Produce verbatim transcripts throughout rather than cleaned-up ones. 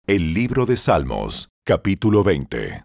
El libro de Salmos, capítulo veinte.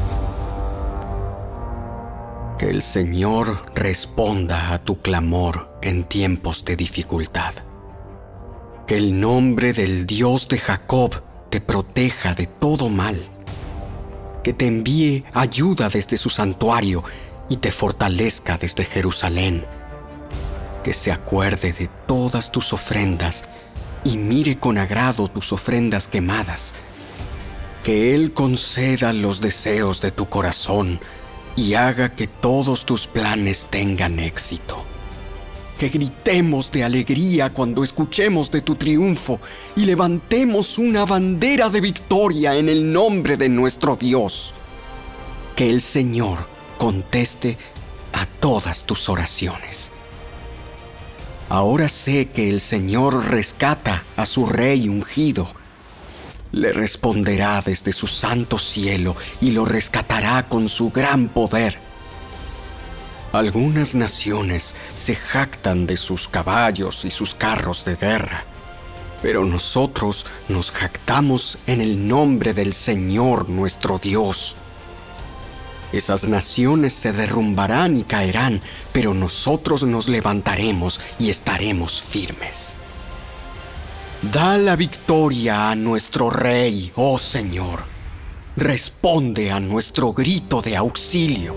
Que el Señor responda a tu clamor en tiempos de dificultad. Que el nombre del Dios de Jacob te proteja de todo mal. Que te envíe ayuda desde su santuario y te fortalezca desde Jerusalén. Que se acuerde de todas tus ofrendas y mire con agrado tus ofrendas quemadas. Que Él conceda los deseos de tu corazón y haga que todos tus planes tengan éxito. Que gritemos de alegría cuando escuchemos de tu triunfo y levantemos una bandera de victoria en el nombre de nuestro Dios. Que el Señor conteste a todas tus oraciones. Ahora sé que el Señor rescata a su Rey ungido. Le responderá desde su santo cielo y lo rescatará con su gran poder. Algunas naciones se jactan de sus caballos y sus carros de guerra, pero nosotros nos jactamos en el nombre del Señor nuestro Dios. Esas naciones se derrumbarán y caerán, pero nosotros nos levantaremos y estaremos firmes. Da la victoria a nuestro Rey, oh Señor. Responde a nuestro grito de auxilio.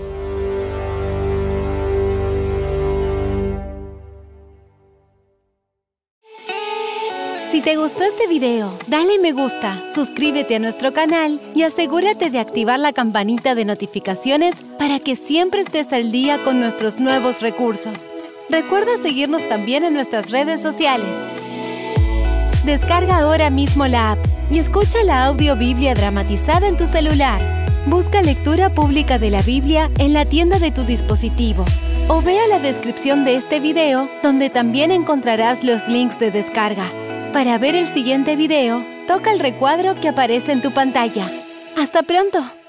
Si te gustó este video, dale me gusta, suscríbete a nuestro canal y asegúrate de activar la campanita de notificaciones para que siempre estés al día con nuestros nuevos recursos. Recuerda seguirnos también en nuestras redes sociales. Descarga ahora mismo la app y escucha la audiobiblia dramatizada en tu celular. Busca lectura pública de la Biblia en la tienda de tu dispositivo o vea la descripción de este video donde también encontrarás los links de descarga. Para ver el siguiente video, toca el recuadro que aparece en tu pantalla. ¡Hasta pronto!